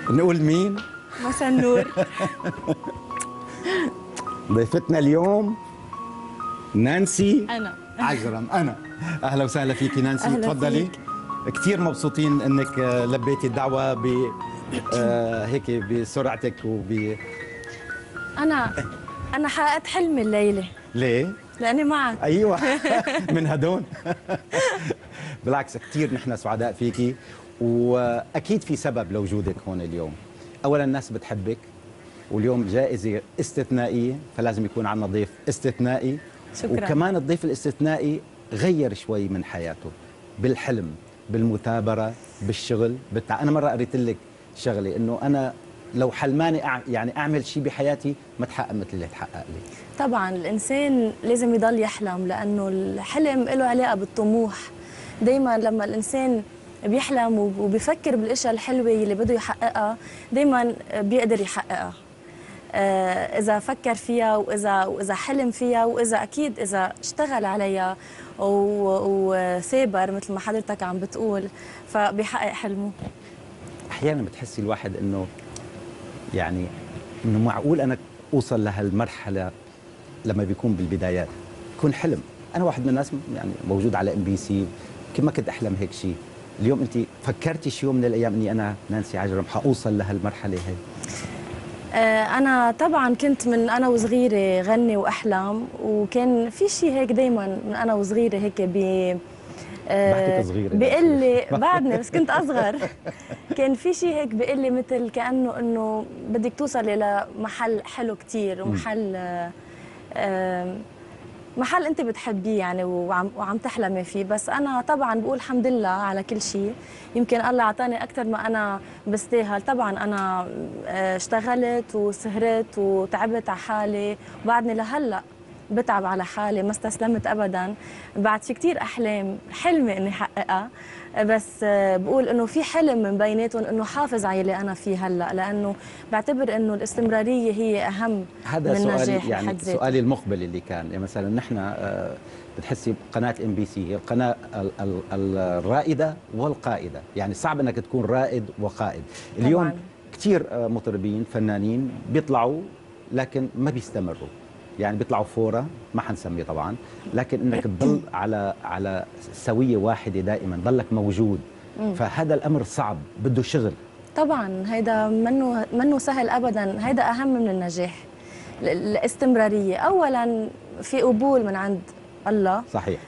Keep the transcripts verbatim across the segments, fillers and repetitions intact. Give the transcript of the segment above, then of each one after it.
نقول مين؟ مساء النور. ضيفتنا اليوم نانسي أنا عجرم. أنا أهلا وسهلا فيكي نانسي، أهلا تفضلي. فيك. كثير مبسوطين أنك لبيتي الدعوة ب آه، هيك بسرعتك وب أنا أنا حققت حلمي الليلة. ليه؟ لأني معك. ايوه من هدول. بالعكس كثير نحن سعداء فيكي، واكيد في سبب لوجودك هون اليوم. اولا الناس بتحبك، واليوم جائزه استثنائيه فلازم يكون عندنا ضيف استثنائي. شكرا. وكمان الضيف الاستثنائي غير شوي من حياته بالحلم، بالمثابره، بالشغل، بالتع... انا مره قريت لك شغله انه انا لو حلماني أع... يعني اعمل شيء بحياتي ما تحقق مثل اللي تحقق لي. طبعا الإنسان لازم يضل يحلم، لأنه الحلم له علاقة بالطموح. دايما لما الإنسان بيحلم وبيفكر بالأشياء الحلوة اللي بده يحققها دايما بيقدر يحققها. آه، إذا فكر فيها وإذا وإذا حلم فيها وإذا أكيد إذا اشتغل عليها وثابر مثل ما حضرتك عم بتقول فبيحقق حلمه. احيانا بتحسي الواحد انه يعني انه معقول انا اوصل لهالمرحله لما بيكون بالبدايات، يكون حلم. انا واحد من الناس يعني موجود على ام بي سي، كيف ما كنت احلم هيك شيء. اليوم انت فكرتي شي يوم من الايام اني انا نانسي عجرم حاوصل لهالمرحله هي؟ آه، أنا طبعا كنت من أنا وصغيرة غني وأحلم، وكان في شيء هيك دايما من أنا وصغيرة هيك بي بعتك صغيرة بيقول لي بعدني بس كنت أصغر. كان في شيء هيك بيقول لي مثل كأنه إنه بدك توصلي لمحل حلو كتير ومحل آه، آه، محل انت بتحبيه يعني وعم وعم تحلمي فيه. بس انا طبعا بقول الحمد لله على كل شيء، يمكن الله اعطاني اكثر ما انا بستاهل. طبعا انا اشتغلت وسهرت وتعبت على حالي وبعدني لهلا بتعب على حالي، ما استسلمت ابدا. بعد في كثير احلام حلمي اني احققها، بس بقول انه في حلم من بيناتهم انه حافظ على اللي انا فيه هلا، لانه بعتبر انه الاستمراريه هي اهم هذا من سؤالي النجاح. يعني سؤالي المقبل اللي كان يعني مثلا نحن آه، بتحسي قناه ام بي سي هي القناه ال- ال- الرائده والقائده، يعني صعب انك تكون رائد وقائد. اليوم طبعاً. كثير آه، مطربين فنانين بيطلعوا لكن ما بيستمروا، يعني بيطلعوا فورة ما حنسميه طبعا، لكن انك تضل على على سويه واحده دائما، ضلك موجود. فهذا الامر صعب، بده شغل. طبعا هيدا منه منه سهل ابدا، هيدا اهم من النجاح. ال- الاستمراريه اولا في قبول من عند الله. صحيح.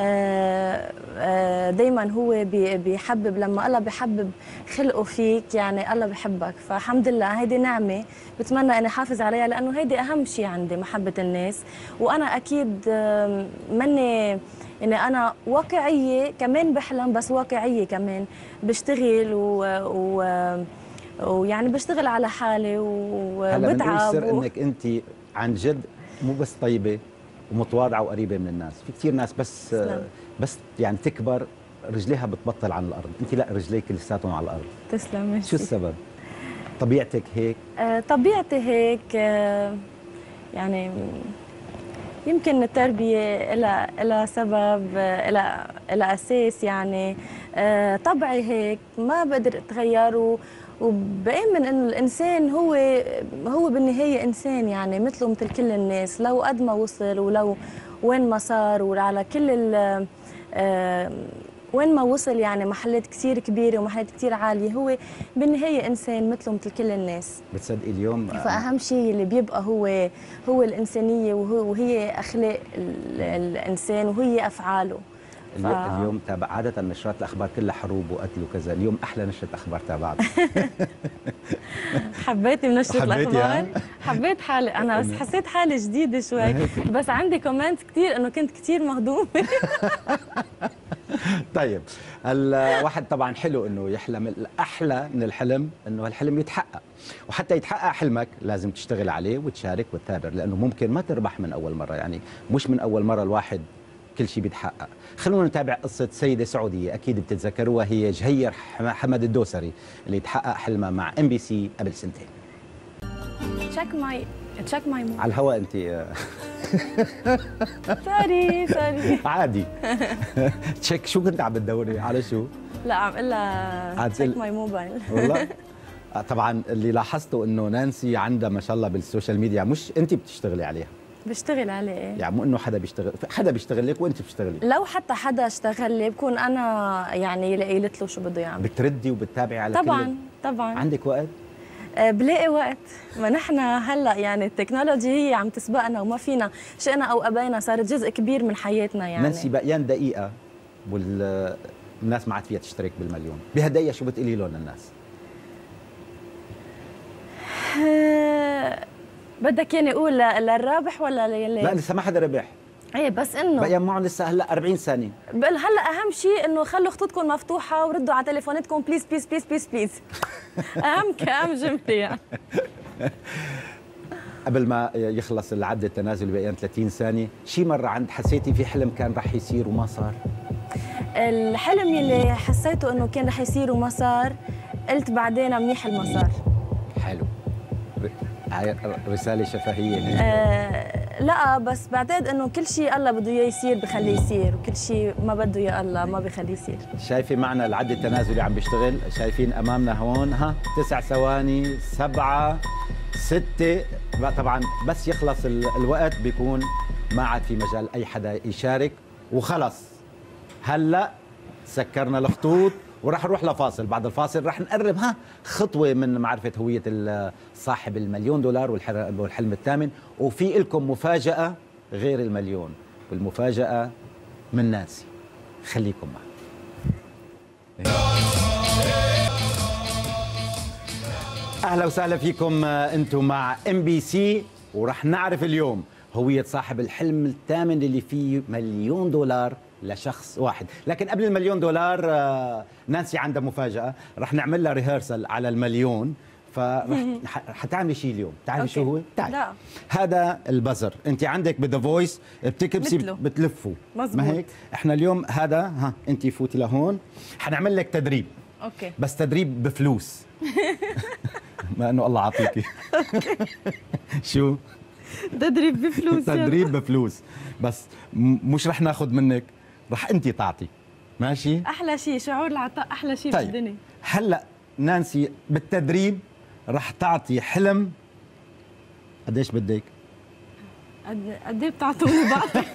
آه، آه، دايما هو بي- بيحبب، لما الله بيحبب خلقه فيك يعني الله بيحبك. فالحمد لله هيدي نعمه بتمنى اني احافظ عليها، لانه هيدي اهم شيء عندي، محبه الناس. وانا اكيد آم، مني اني انا واقعيه كمان بحلم، بس واقعيه كمان بشتغل و, و ويعني بشتغل على حالي هلا بنقول وبتعب السر و... انك انت عن جد مو بس طيبه ومتواضعه وقريبه من الناس. في كثير ناس بس تسلم. بس يعني تكبر رجليها بتبطل عن الارض، انت لا، رجليك لساتهم على الارض. تسلم. ميرسي. شو السبب؟ طبيعتك هيك؟ آه، طبيعتي هيك. آه، يعني يمكن التربية لها لها سبب، آه، لها لها أساس يعني. آه، طبعي هيك ما بقدر أتغير، و- وبآمن إنه الإنسان هو هو بالنهاية إنسان يعني مثله مثل كل الناس، لو قد ما وصل ولو وين ما صار وعلى كل ال آه، وين ما وصل يعني محلات كثير كبيرة ومحلات كثير عالية، هو بالنهاية إنسان مثله مثل كل الناس. بتصدقي اليوم فأهم شيء اللي بيبقى هو هو الإنسانية، وهو وهي أخلاق ال- الإنسان وهي أفعاله. ف... اليوم اليوم تابع عادة نشرات الأخبار كلها حروب وقتل وكذا، اليوم أحلى نشرة أخبار تابعتها. حبيتي من نشرة حبيتي الأخبار؟ حبيت حالي أنا، بس حسيت حالي جديدة شوي، بس عندي كومنت كثير إنه كنت كثير مهضومة. طيب الواحد طبعا حلو انه يحلم، الاحلى من الحلم انه الحلم يتحقق، وحتى يتحقق حلمك لازم تشتغل عليه وتشارك وتثابر، لانه ممكن ما تربح من اول مره، يعني مش من اول مره الواحد كل شيء بيتحقق. خلونا نتابع قصه سيده سعوديه اكيد بتتذكروها، هي جهير حمد الدوسري اللي تحقق حلمها مع ام بي سي قبل سنتين. تشيك ماي تشيك ماي مو على الهواء انت. سوري سوري. عادي. تشيك شو كنت عم بتدوري على شو؟ لا عم اقول لها عم تشيك تقول- ماي موبايل. والله طبعا اللي لاحظته انه نانسي عندها ما شاء الله بالسوشيال ميديا، مش انت بتشتغلي عليها، بشتغل عليه إيه؟ يعني مو انه حدا بيشتغل، حدا بيشتغل لك وانت بتشتغلي. لو حتى حدا اشتغل لي بكون انا يعني قايلت له شو بده يعمل. بتردي وبتتابعي على طبعا كل... طبعا عندك وقت؟ أه بلاقي وقت، ما نحن هلا يعني التكنولوجي هي عم تسبقنا وما فينا شئنا او ابينا، صارت جزء كبير من حياتنا يعني. نانسي بقيان دقيقه والناس ما عاد فيها تشترك بالمليون، بهالدقيقه شو بتقولي لهم للناس؟ أه بدك يعني اقول للرابح ولا للي؟ لا لسه ما حدا ربح. ايه بس انه بقيان معهم لسه هلا أربعين ثانيه. بقول هلا اهم شيء انه خلوا خطوطكم مفتوحه وردوا على تليفوناتكم بليز بليز بليز بليز بليز. اهم كلام جمله يعني. قبل ما يخلص العد التنازلي بقيان ثلاثين ثانيه، شي مره عند حسيتي في حلم كان رح يصير وما صار؟ الحلم اللي حسيته انه كان رح يصير وما صار، قلت بعدين منيح المسار. حلو. هاي رساله شفهيه هيك. آه لا بس بعتقد انه كل شيء الله بده اياه يصير بخليه يصير، وكل شيء ما بده اياه الله ما بخليه يصير. شايفه معنا العد التنازلي عم بيشتغل، شايفين امامنا هون ها تسع ثواني، سبعه، سته، طبعا بس يخلص الوقت بيكون ما عاد في مجال اي حدا يشارك وخلص. هلا سكرنا الخطوط وراح نروح لفاصل، بعد الفاصل راح نقرب ها خطوه من معرفه هويه صاحب المليون دولار والحلم الثامن، وفي لكم مفاجاه غير المليون، والمفاجاه من نانسي. خليكم معنا. اهلا وسهلا فيكم، انتم مع ام بي سي، وراح نعرف اليوم هويه صاحب الحلم الثامن اللي فيه مليون دولار لشخص واحد. لكن قبل المليون دولار نانسي عندها مفاجأة، رح نعمل لها ريهرسل على المليون، فرح حتعملي شيء اليوم. تعرفي شو هو؟ تعرفي لا. هذا البزر، انت عندك بذا فويس بتكبسي بتلفوا، مزبوط. ما هيك؟ احنا اليوم هذا ها انت فوتي لهون، حنعمل لك تدريب. اوكي. بس تدريب بفلوس. ما انه الله عطيكي. شو؟ تدريب بفلوس. تدريب بفلوس، بس مش رح ناخذ منك، رح انت تعطي. ماشي؟ احلى شيء شعور العطاء، احلى شيء طيب. بالدنيا. هلا نانسي بالتدريب رح تعطي حلم. قديش بدك؟ قد قد ايه بتعطوني بعطي؟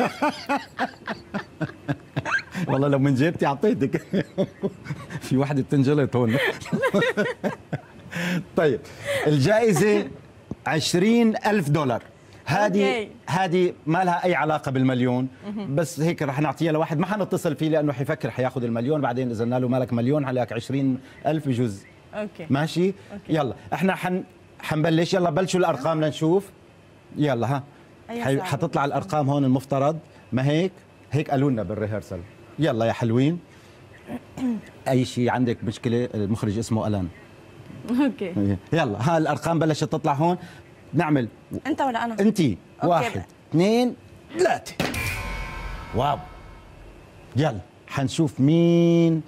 والله لو من جيبتي اعطيتك. في وحده بتنجلط هون. طيب الجائزه عشرين ألف دولار. هذه هذه ما لها اي علاقه بالمليون، بس هيك رح نعطيها لواحد ما حنتصل فيه لانه حيفكر حياخذ المليون، بعدين اذا قلنا له مالك مليون عليك عشرين ألف بجوز. اوكي ماشي. أوكي. يلا احنا حن حنبلش. يلا بلشوا الارقام لنشوف. يلا ها حي... حتطلع الارقام هون المفترض، ما هيك؟ هيك قالوا لنا بالريهرسل. يلا يا حلوين. اي شيء عندك مشكله، المخرج اسمه الان. اوكي يلا ها الارقام بلشت تطلع هون. نعمل انت ولا انا؟ انت. واحد اثنين ثلاثة. واو. يلا حنشوف مين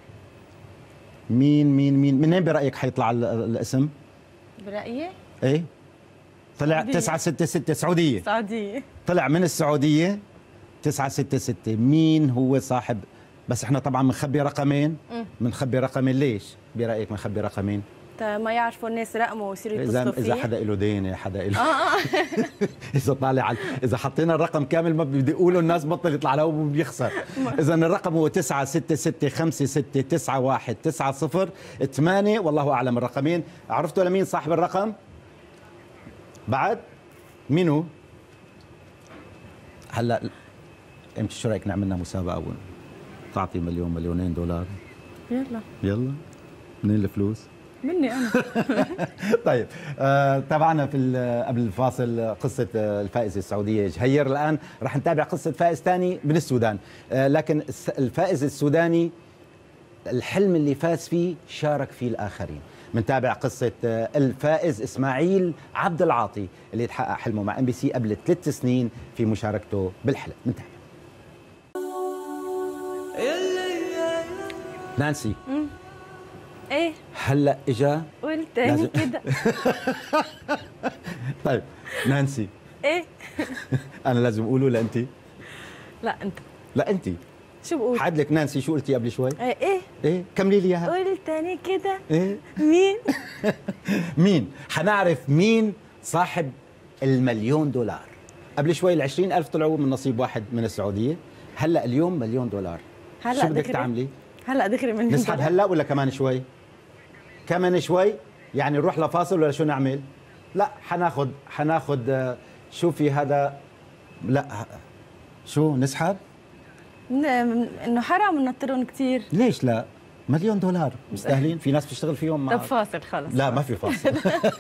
مين مين مين منين برأيك حيطلع الاسم؟ برأيي؟ ايه طلع تسعة ستة ستة. سعودية. سعودية. طلع من السعودية تسعة ستة ستة. مين هو صاحب؟ بس احنا طبعا بنخبي رقمين. بنخبي رقمين. ليش برأيك بنخبي رقمين؟ ما يعرفوا الناس رقمه ويصيروا يتصلوا فيه. اذا حدا له دين، حدا له آه. اذا طالع على اذا حطينا الرقم كامل ما بدي يقولوا الناس بطل يطلع له وبيخسر. اذا الرقم هو تسعة ستة ستة خمسة ستة تسعة واحد تسعة صفر ثمانية. والله اعلم الرقمين. عرفتوا لمين صاحب الرقم؟ بعد مين هو؟ هلا امتى شو رايك نعمل لنا مسابقه تعطي مليون مليونين دولار؟ يلا يلا. منين الفلوس؟ مني انا. طيب آه تابعنا في قبل الفاصل قصه الفائزه السعوديه جهير. الان راح نتابع قصه فائز ثاني من السودان، آه لكن الفائز السوداني الحلم اللي فاز فيه شارك فيه الاخرين. بنتابع قصه آه الفائز اسماعيل عبد العاطي اللي تحقق حلمه مع ام بي سي قبل ثلاث سنين في مشاركته بالحلم. بنتابع. نانسي. ايه هلا اجا قول تاني كده. طيب نانسي. ايه انا لازم اقوله لانتي؟ لا انت. لا انتي. شو بقول؟ حد لك نانسي شو قلتي قبل شوي؟ ايه ايه ايه كملي لي اياها. قول تاني كده. ايه مين؟ مين؟ حنعرف مين صاحب المليون دولار. قبل شوي ال عشرين ألف طلعوا من نصيب واحد من السعودية، هلا اليوم مليون دولار. هلا شو بدك دغري؟ تعملي؟ هلا دغري من نسحب هلا ولا كمان شوي؟ كمان شوي؟ يعني نروح لفاصل ولا شو نعمل؟ لا حناخد حناخد آه، شوفي هذا. لا شو نسحب؟ انه حرام ننطرهم كثير. ليش لا؟ مليون دولار مستاهلين، في ناس بتشتغل فيهم مع... طب فاصل خلص. لا ما في فاصل.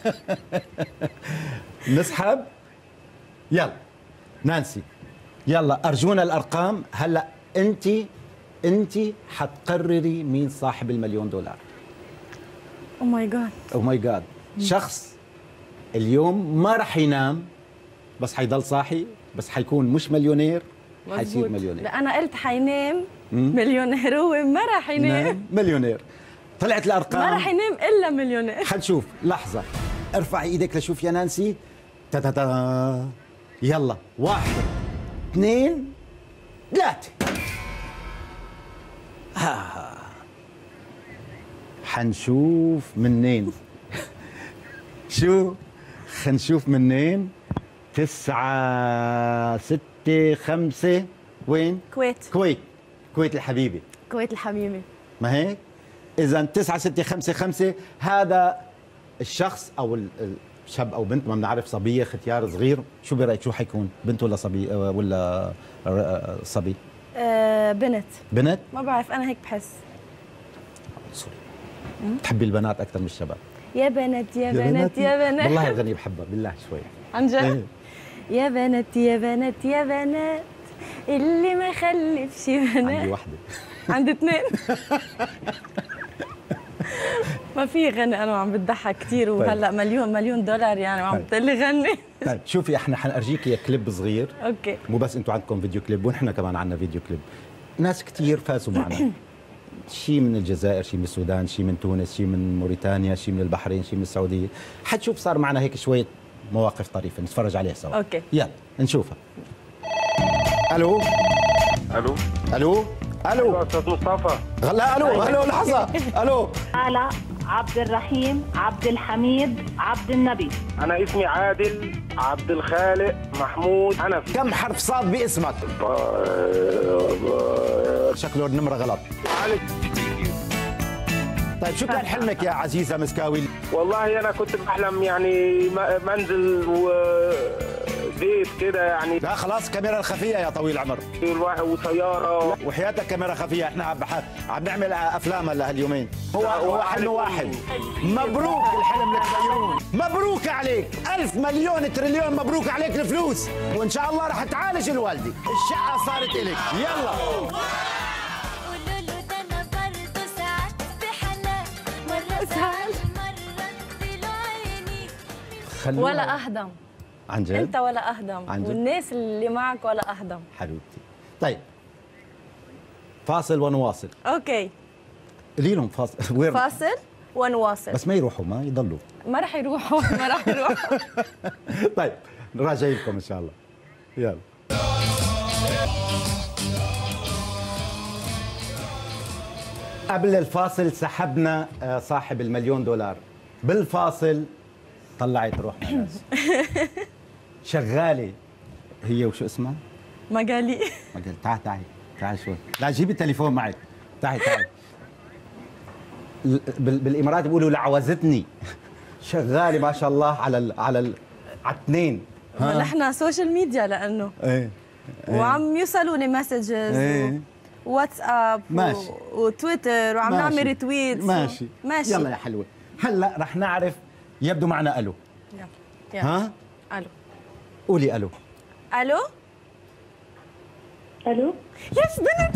نسحب. يلا نانسي يلا ارجونا الارقام. هلا انت انت حتقرري مين صاحب المليون دولار. او ماي جاد. او ماي جاد. شخص اليوم ما راح ينام بس حيضل صاحي، بس حيكون مش مليونير، حيصير مليونير. لا انا قلت حينام مليونير، هو ما راح ينام مليونير. طلعت الارقام ما راح ينام الا مليونير. حنشوف. لحظه ارفعي ايدك لشوف يا نانسي. تا تا تا. يلا واحد اثنين ثلاثة. ها حنشوف منين. شو خنشوف منين. تسعة ستة خمسة. وين؟ كويت. كويت. كويت الحبيبة. كويت الحبيبة. ما هيك؟ إذا تسعة ستة خمسة خمسة هذا الشخص أو الشاب أو بنت، ما بنعرف، صبية ختيار صغير، شو برأيك شو حيكون؟ بنت ولا صبي ولا صبي؟ أه بنت. بنت؟ ما بعرف أنا هيك بحس. سوري. بتحبي البنات أكثر من الشباب؟ يا بنات يا بنات يا بنات. والله الغنية بحبها بالله شوي. عن جد؟ يا بنات يا بنات يا بنات اللي ما خلفش بنات. عندي واحدة. عندي اثنين. ما في غني انا عم بتضحك كثير وهلا مليون مليون دولار يعني وعم بتقلي غني. طيب شوفي احنا حنرجيكي كليب صغير. اوكي. مو بس انتم عندكم فيديو كليب ونحن كمان عندنا فيديو كليب. ناس كثير فازوا معنا. شيء من الجزائر، شيء من السودان، شيء من تونس، شيء من موريتانيا، شيء من البحرين، شيء من السعودية. حتشوف صار معنا هيك شوية مواقف طريفة نتفرج عليها سوا. اوكي. يلا نشوفها. الو الو الو الو استاذ مصطفى. لا الو الو لحظة. الو آلاء عبد الرحيم عبد الحميد عبد النبي. انا اسمي عادل عبد الخالق محمود حنفي. كم حرف صاد باسمك؟ شكله النمرة غلط. طيب شو كان حلمك يا عزيزة مسكاوي؟ والله انا كنت بحلم يعني منزل وبيت كده يعني. لا خلاص كاميرا الخفية يا طويل العمر. وسيارة. وحياتك كاميرا خفية، احنا عم عم نعمل افلام هلا هاليومين. هو هو حلم واحد. مبروك الحلم لك بيوم. مبروك عليك. ألف مليون تريليون مبروك عليك الفلوس، وإن شاء الله رح تعالج الوالدة. الشقة صارت إلك. يلا. ولا أهدم. عن جد؟ أنت ولا أهدم، والناس اللي معك ولا أهدم. حبيبتي. طيب فاصل ونواصل. أوكي. قولي لهم فاصل. وين؟ فاصل ونواصل. بس ما يروحوا، ما يضلوا. ما رح يروحوا ما رح يروحوا. طيب راجعين لكم إن شاء الله. يلا. قبل الفاصل سحبنا صاحب المليون دولار. بالفاصل طلعت روح ناس. شغالة هي وشو اسمها؟ مقالي. مقالي. تعال تعال تعال شوي. لا جيبي التليفون معك. تعال تعال. بالإمارات بيقولوا لعوزتني. شغالة ما شاء الله على ال على ال على الاثنين. نحن سوشيال ميديا لأنه. ايه. وعم يوصلوني مسجز. ايه. واتساب. ماشي. وتويتر وعم نعمل ريتويت. ماشي. ماشي. يلا يا حلوة. هلا رح نعرف. يبدو معنا الو. يلا. ها؟ الو. قولي الو. الو. الو. يس بنت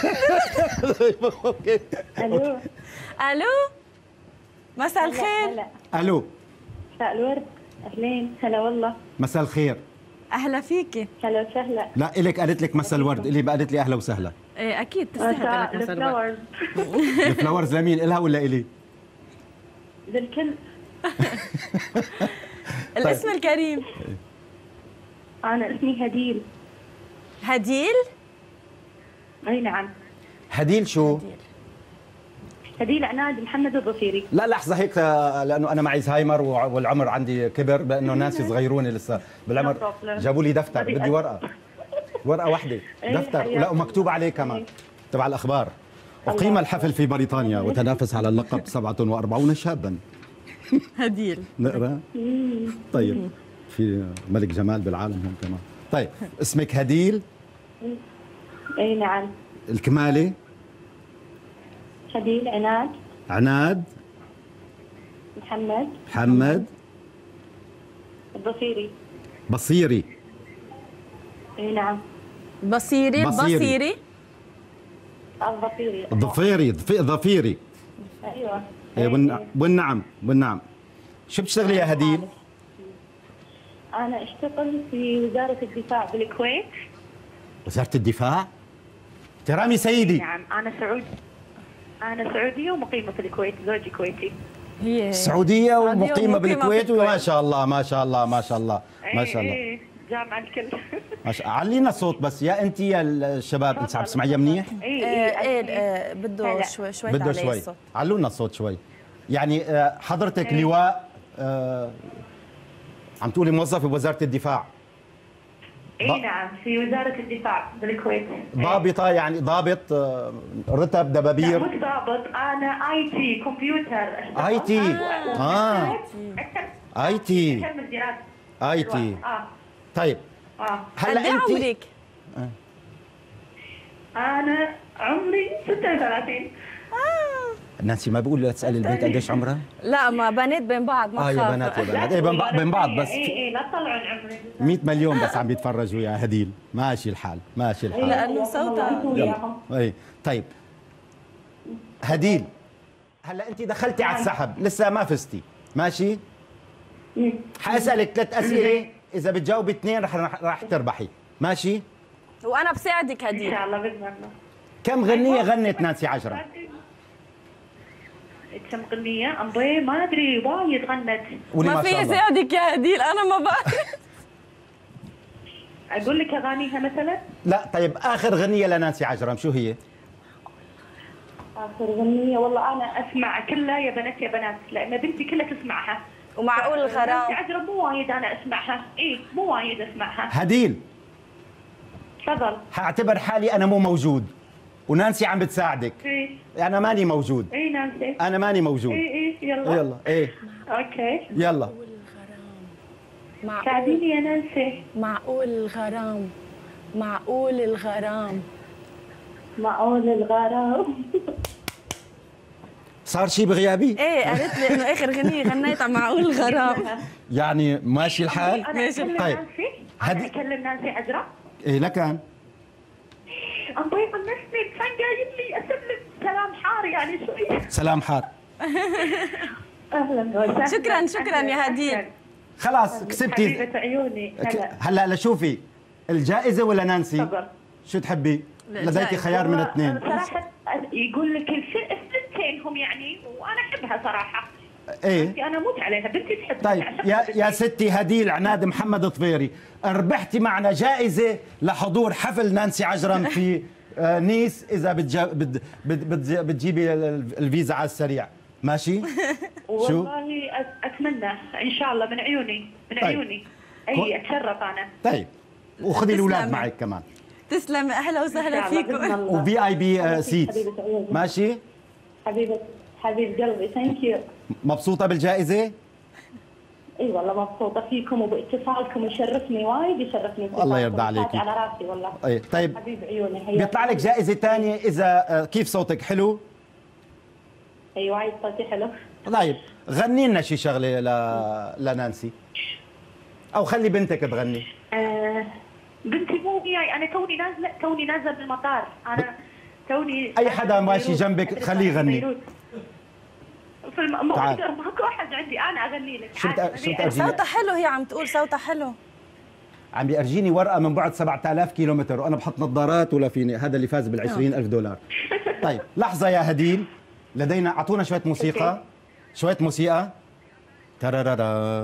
بنت. الو. الو. مساء الخير. الو. مساء الورد. اهلين. هلا والله. مساء الخير. اهلا فيكي. هلا وسهلا. لا الك قالت لك مساء الورد، اللي قالت لي اهلا وسهلا. ايه اكيد تستحق لك مساء الورد. الفلاورز لمين؟ الها ولا الي؟ للكل. الاسم الكريم. انا اسمي هديل. هديل؟ اي نعم. هديل شو؟ هديل. هديل عناد محمد الظفيري. لا لحظة هيك، لأنه أنا معي زهايمر والعمر عندي كبر، لأنه ناس صغيروني لسه بالعمر. جابوا لي دفتر، بدي ورقة ورقة واحدة دفتر، ولا ومكتوب عليه كمان تبع الأخبار. أقيم الحفل في بريطانيا وتنافس على اللقب سبعة وأربعين شابا. هديل. نقرأ؟ طيب في ملك جمال بالعالم هون كمان. طيب اسمك هديل؟ اي نعم. الكمالة؟ هديل عناد عناد محمد محمد الظفيري. بصيري. اي نعم. بصيري. بصيري. بصيري. الظفيري. ظفيري ظفيري. ايوه. إيه والنعم والنعم والنعم. شو بتشتغلي يا هديل؟ انا اشتغل في وزارة الدفاع بالكويت. وزارة الدفاع؟ احترامي سيدي. نعم انا سعودي. انا سعودية ومقيمة في الكويت، زوجي كويتي. هي سعودية ومقيمة ومقيمة بالكويت، بالكويت. وما شاء الله ما شاء الله ما شاء الله ما شاء الله. ايه جامعة الكل. ما شاء الله. علينا الصوت بس يا انت يا الشباب، انت عم تسمعيها منيح؟ ايه ايه ايه ايه بده شوي شوي بده عليه شوي، الصوت. علونا الصوت شوي. يعني آه، حضرتك لواء، آه، عم تقولي موظفة بوزارة الدفاع. اي نعم في وزارة الدفاع بالكويت. ضابطة يعني ضابط، آه، رتب لا دبابير. مش ضابط، انا اي تي كمبيوتر. اي تي. اه اي تي اكمل دراسة. اي تي. اه طيب اه قد هلا ايه انت عمرك؟ انا عمري ستة وثلاثين. نانسي ما بقول لا تسالي البنت قديش عمرها؟ لا ما بنات بين بعض ما اه يا تخاف. بنات يا بنات، ايه بين بعض بين بعض بس اي اي لا تطلعوا العمر. مية مليون بس عم بيتفرجوا يا هديل. ماشي الحال ماشي الحال. لانه صوتها. وياهم. اي طيب هديل، هلا انت دخلتي على السحب لسه ما فزتي، ماشي؟ حاسالك ثلاث اسئله، اذا بتجاوبي اثنين رح رح تربحي، ماشي؟ وانا بساعدك ان هديل. شاء الله باذن الله. كم غنيه غنت نانسي عجرم؟ كم غنية؟ أمضي ما أدري وايد غنت. قولي ما ما شاء في الله. ساعدك يا هديل، انا ما بعرف. أقول لك أغانيها مثلا؟ لا طيب اخر غنيه لنانسي عجرم شو هي؟ آخر غنية والله أنا أسمع كلها يا بنات يا بنات، لأن بنتي كلها تسمعها. ومعقول نانسي الغرام. عجرم مو وايد أنا أسمعها، إيه مو وايد أسمعها. هديل تفضل. حاعتبر حالي انا مو موجود ونانسي عم بتساعدك، إيه انا ماني موجود. إيه نانسي. انا ماني موجود. إيه إيه يلا. يلا ايه أوكي. يلا معقول ساعديني يا نانسي. معقول الغرام. معقول الغرام. معقول الغرام. صار شي بغيابي؟ ايه قالت لي انه اخر غنية غنيت على معقول الغرام. يعني ماشي الحال؟ أنا ماشي. أكلم طيب. نانسي. هدي- أنا أكلم نانسي عجرم. ايه لكان أمضي طنشني كان قايل لي أسلم سلام حار يعني شوي. سلام حار. اهلا وسهلا. شكراً- شكراً يا هديل. خلاص كسبتي. حبيبة عيوني. هلا. هلا لشوفي الجائزة ولا نانسي؟ تفضل. شو تحبي؟ لا، لديك جائزة. خيار من اثنين. صراحة يقول لك الف- الثنتين هم يعني وانا احبها صراحة. ايه انا اموت عليها بنتي تحبها. طيب تعشقها يا بنتي. يا ستي هديل عناد محمد طفيري، ربحتي معنا جائزة لحضور حفل نانسي عجرم في آه، نيس، إذا بتجا- بت- بت- بت- بتجيبي ال- الفيزا على السريع، ماشي؟ شو؟ والله أت- اتمنى ان شاء الله من عيوني من طيب. عيوني. كو- اي اتشرف انا. طيب وخذي الأولاد تسلمي. معك كمان، تسلمي، اهلا إن وسهلا شاء الله بإذن فيكم. الله. وفي اي بي سيت، حبيبة عيوني. ماشي؟ حبيبة حبيب قلبي ثانك يو. مبسوطة بالجائزة؟ اي والله مبسوطة فيكم وباتصالكم، يشرفني وايد يشرفني. الله يرضى اتصالكم. عليكي. على راسي والله. ايه طيب حبيب عيوني حياك. بيطلع لك جائزة ثانية إذا آه، كيف صوتك حلو؟ اي وايد صوتي حلو. طيب غني لنا شي شغلة ل... لنانسي، أو خلي بنتك تغني. آه بنتي مو وياي، انا توني نازله توني نازله بالمطار. انا توني أي حدا ماشي جنبك خليه يغني. في الم... ما تعال. اقدر ماكو احد عندي، انا اغني لك. شو بت- عادي، شو أغني بتأرجيني؟ صوتها حلو، هي عم تقول صوتها حلو. عم بيأرجيني ورقة من بعد سبعة آلاف كيلومتر وأنا بحط نظارات ولا فيني، هذا اللي فاز بالعشرين ألف دولار. طيب لحظة يا هديل، لدينا أعطونا شوية موسيقى، شوية موسيقى. ترارارا.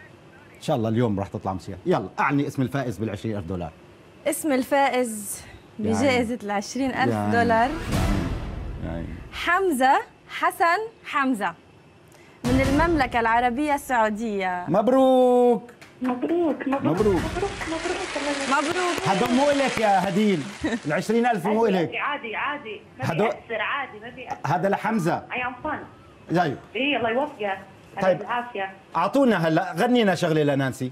إن شاء الله اليوم راح تطلع موسيقى. يلا أعني اسم الفائز بالعشرين ألف دولار. اسم الفائز بجائزة ال عشرين ألف يعني- دولار يعني حمزة حسن حمزة من المملكة العربية السعودية. مبروك مبروك مبروك مبروك. مبروك مبروك مبروك. هذا مو إلك يا هديل، ال عشرين ألف مو إلك، عادي عادي ما هدو- بيأثر عادي ما بيأثر. هذا لحمزة. I am fun. طيب ايه الله يوفقك. طيب. بالعافية. أعطونا هلا غنينا شغلة لنانسي.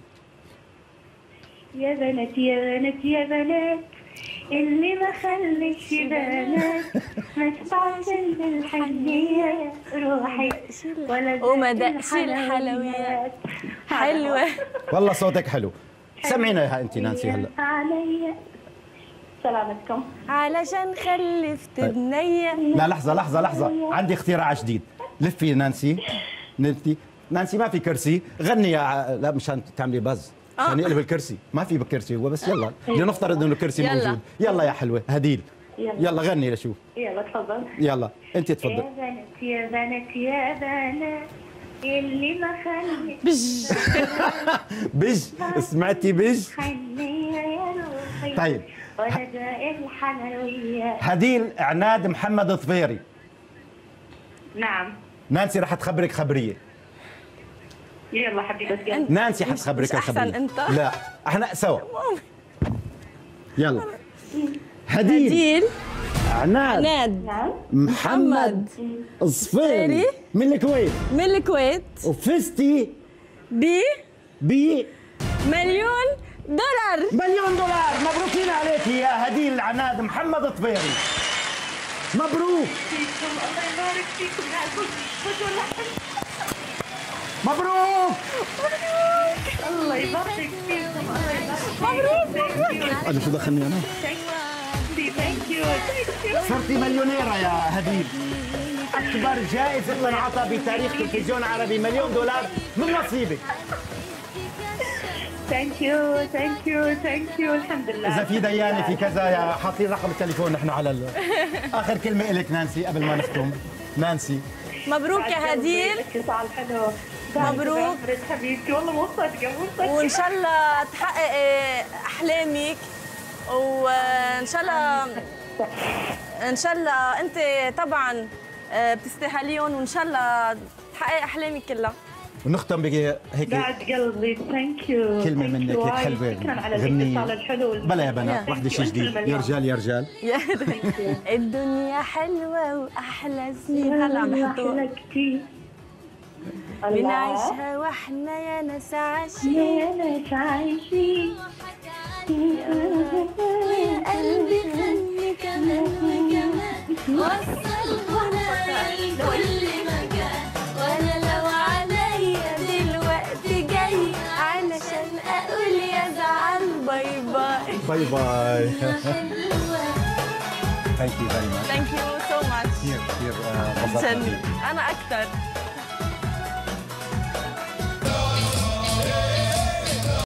يا بنات يا بنات يا بنات اللي ما خليش بنات ما تبعتن بالحنية روحي ولا وما دقش الحلويات. حلوة. والله صوتك حلو. سمعينا اياها انت نانسي هلا. عليا سلامتكم. علشان خلفت بنية. لا لحظة لحظة لحظة، عندي اختراع جديد. لفي نانسي، نلفتي نانسي، ما في كرسي، غني يا لا مشان تعملي بز، عشان يقلب الكرسي، ما في بكرسي هو بس يلا، لنفترض انه الكرسي يلا. موجود، يلا يا حلوة هديل. يلا. يلا غني لشوف. يلا تفضل. يلا انت يا تفضل. بنات يا بنات يا بنات اللي ما خليش بج. بج، سمعتي بج؟ حنية يا روحي طيب. ولا داء الحلويات. هديل عناد محمد ظفيري. نعم. نانسي رح تخبرك خبرية. يلا حبيبتي قلبي. نانسي مش- حتخبرك مش أحسن الخبرية. أنت؟ لا احنا سوا. يلا. هديل هديل عناد عناد نعم. محمد الصفيري من الكويت، من الكويت وفزتي بمليون ب دولار. مليون دولار. مبروكين عليك يا هديل عناد محمد الطفيري. مبروك الله يبارك فيكم يا عزوز. مبروك. الله يبارك فيكم. الله يبارك فيكم. انا شو دخلني انا؟ ثانك يو ثانك يو. صرتي مليونيرة يا هديل. اكبر جائزة تنعطى بتاريخ تلفزيون عربي، مليون دولار من نصيبك. ثانك يو ثانك يو ثانك يو. الحمد لله. اذا في ديانه في كذا يا حاطين رقم التليفون نحن على ال... اخر كلمه لك نانسي قبل ما نختم. نانسي مبروك يا هديل. اتصال حلو. مبروك. حبيبتي والله مو صادقه مو صادقه. وان شاء الله تحققي احلامك، وان شاء الله ان شاء الله انت طبعا بتستاهليهم، وان شاء الله تحققي احلامك كلها. ونختم بهيك بعد قلبي ثانك يو. كلمه منك هيك حلوه شكرا على غنية. الاتصال الحلو. بلا يا بنات، وحده شيء جديد. يا رجال يا رجال. الدنيا حلوه واحلى سنين هلا عم يحطوها بنعيشها واحنا يا ناس عايشين. يا ناس عايشين. قلبي خلي كمان وكمان وصل هنا لكل مكان، وانا لو عليا دلوقتي جاي علشان اقول يا زعل باي باي. باي باي. ثانك يو فيري ماتش. ثانك يو سو ماتش. كثير كثير انبسطت. انا اكثر.